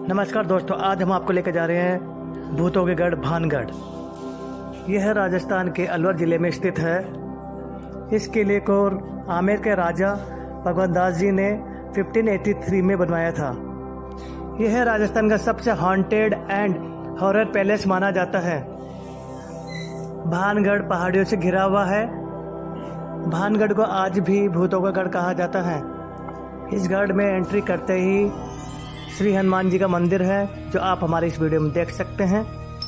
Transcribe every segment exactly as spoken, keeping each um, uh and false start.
नमस्कार दोस्तों, आज हम आपको लेकर जा रहे हैं भूतों के गढ़ भानगढ़। यह राजस्थान के अलवर जिले में स्थित है। इस किले को आमेर के राजा भगवत दास जी ने पंद्रह सौ तिरासी में बनवाया था। यह राजस्थान का सबसे हॉन्टेड एंड हॉरर पैलेस माना जाता है। भानगढ़ पहाड़ियों से घिरा हुआ है। भानगढ़ को आज भी भूतों का गढ़ कहा जाता है। इस गढ़ में एंट्री करते ही श्री हनुमान जी का मंदिर है, जो आप हमारे इस वीडियो में देख सकते हैं।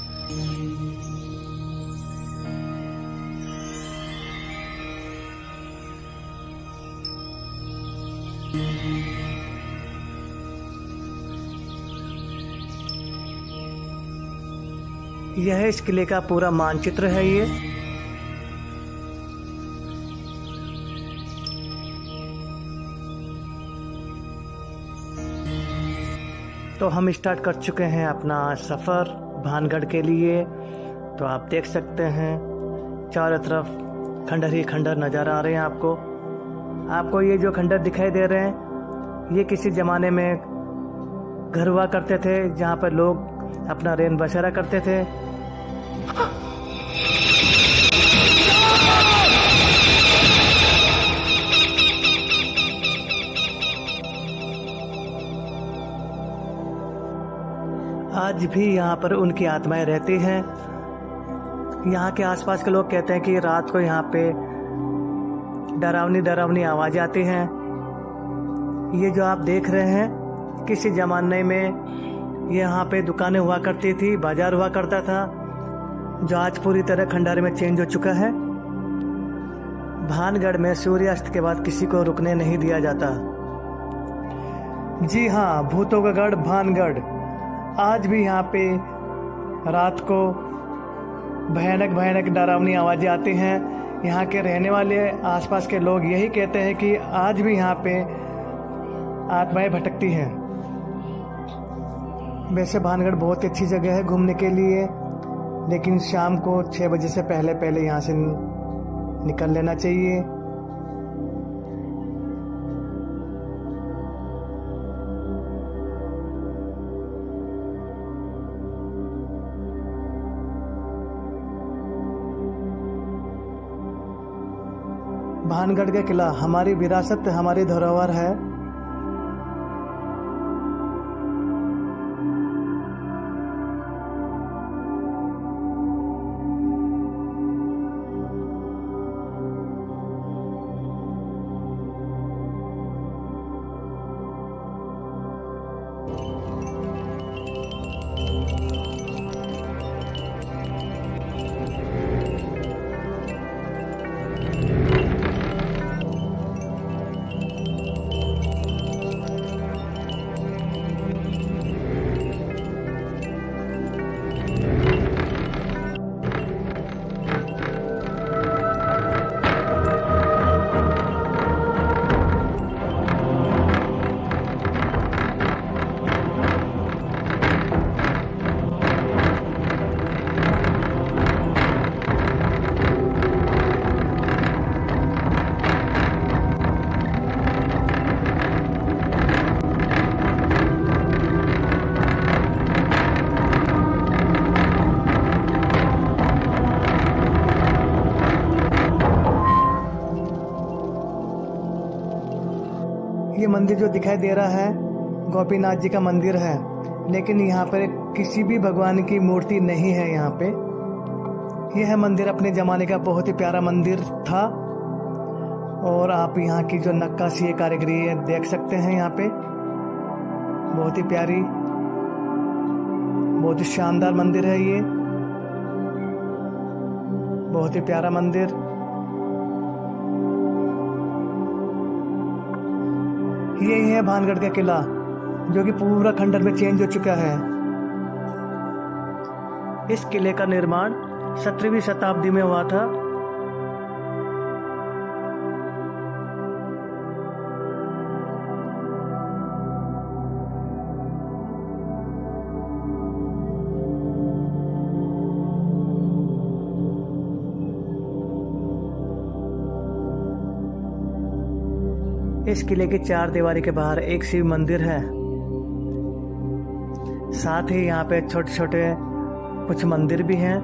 यह इस किले का पूरा मानचित्र है। ये तो हम स्टार्ट कर चुके हैं अपना सफ़र भानगढ़ के लिए। तो आप देख सकते हैं चारों तरफ खंडर ही खंडर नज़र आ रहे हैं। आपको आपको ये जो खंडर दिखाई दे रहे हैं, ये किसी ज़माने में घर हुआ करते थे, जहाँ पर लोग अपना रेन बसेरा करते थे। आज भी यहाँ पर उनकी आत्माएं रहती हैं। यहाँ के आसपास के लोग कहते हैं कि रात को यहाँ पे डरावनी डरावनी आवाज़ आती हैं। ये जो आप देख रहे हैं, किसी ज़माने में यहाँ पे दुकानें हुआ करती थी, बाजार हुआ करता था, जो आज पूरी तरह खंडर में चेंज हो चुका है। भानगढ़ में सूर्यास्त के बाद किसी को रुकने नहीं दिया जाता। जी हाँ, भूतों का गढ़ भानगढ़। आज भी यहाँ पे रात को भयानक भयानक डरावनी आवाज़ें आती हैं। यहाँ के रहने वाले आसपास के लोग यही कहते हैं कि आज भी यहाँ पे आत्माएं भटकती हैं। वैसे भानगढ़ बहुत अच्छी जगह है घूमने के लिए, लेकिन शाम को छः बजे से पहले पहले यहाँ से निकल लेना चाहिए। भानगढ़ का किला हमारी विरासत, हमारी धरोहर है। ये मंदिर जो दिखाई दे रहा है गोपीनाथ जी का मंदिर है, लेकिन यहाँ पर किसी भी भगवान की मूर्ति नहीं है। यहाँ पे यह मंदिर अपने ज़माने का बहुत ही प्यारा मंदिर था। और आप यहाँ की जो नक्काशी है, कारीगरी है, देख सकते हैं। यहाँ पे बहुत ही प्यारी, बहुत ही शानदार मंदिर है। ये बहुत ही प्यारा मंदिर। यही है भानगढ़ का किला, जो कि पूरा खंडर में चेंज हो चुका है। इस किले का निर्माण सत्रहवीं शताब्दी में हुआ था। इस किले की चार दीवारी के बाहर एक शिव मंदिर है। साथ ही यहाँ पे छोटे छोटे कुछ मंदिर भी हैं।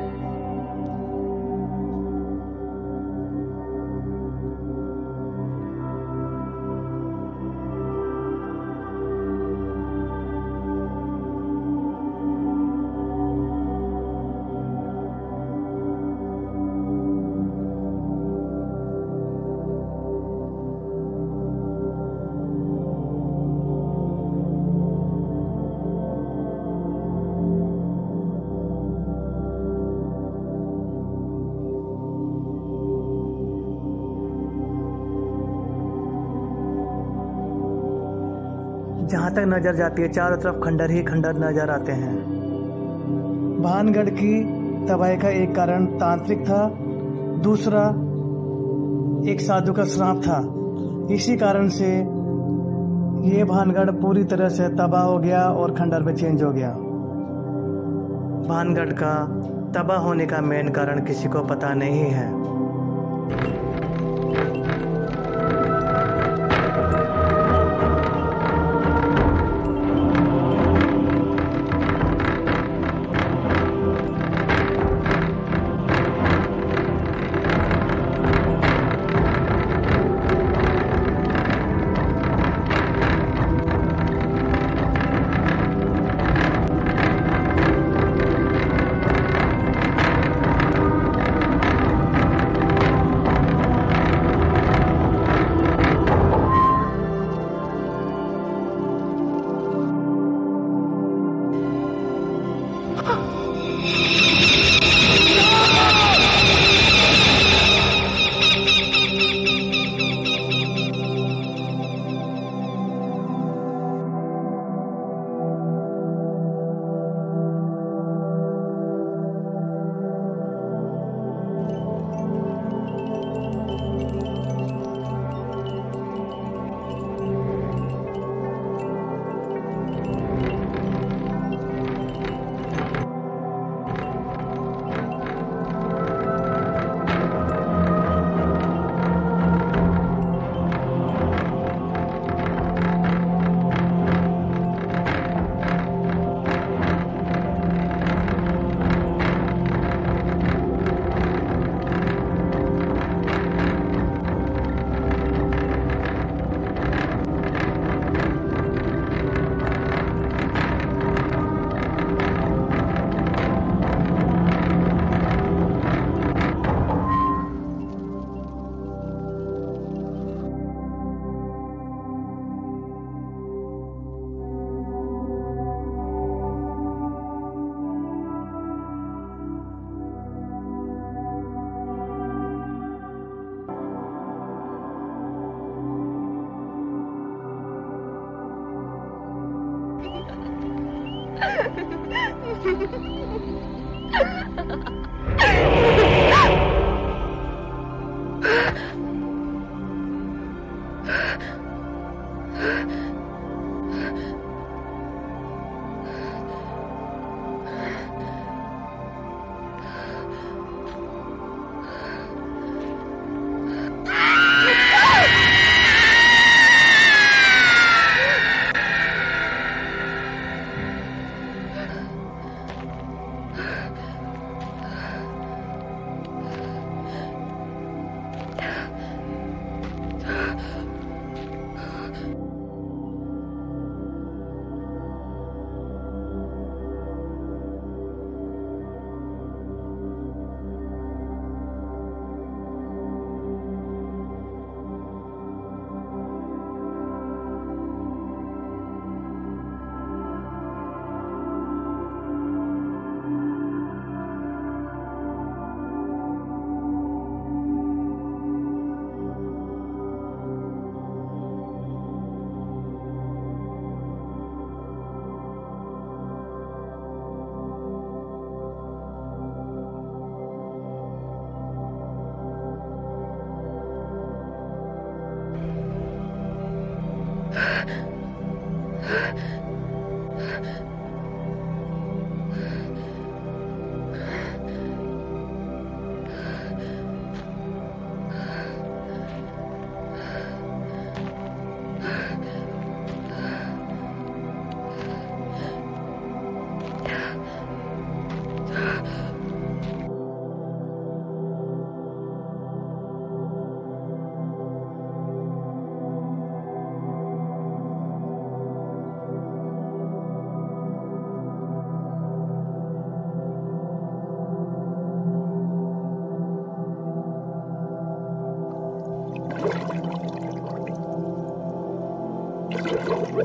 जहाँ तक नजर जाती है चारों तरफ खंडर ही खंडर नजर आते हैं। भानगढ़ की तबाही का एक कारण तांत्रिक था, दूसरा एक साधु का श्राप था। इसी कारण से ये भानगढ़ पूरी तरह से तबाह हो गया और खंडर में चेंज हो गया। भानगढ़ का तबाह होने का मेन कारण किसी को पता नहीं है।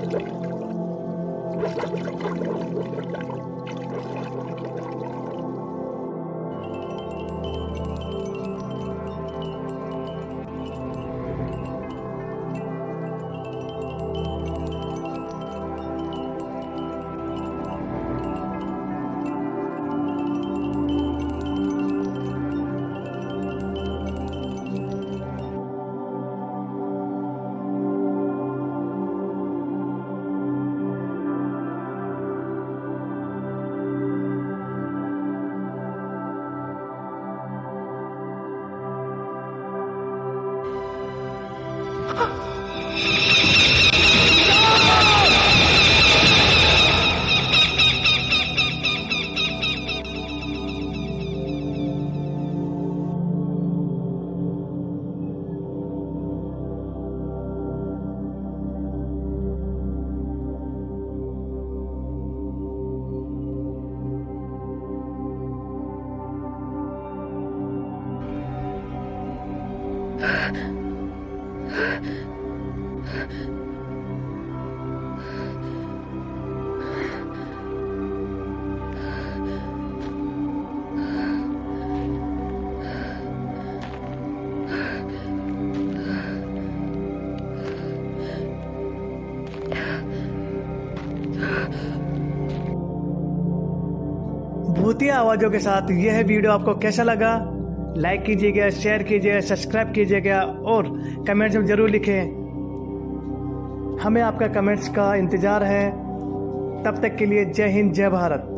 भूतिया आवाजों के साथ यह वीडियो आपको कैसा लगा? लाइक कीजिएगा, शेयर कीजिएगा, सब्सक्राइब कीजिएगा और कमेंट्स में जरूर लिखें। हमें आपका कमेंट्स का इंतजार है। तब तक के लिए जय हिंद, जय भारत।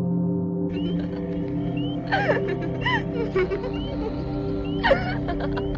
Ha ha ha.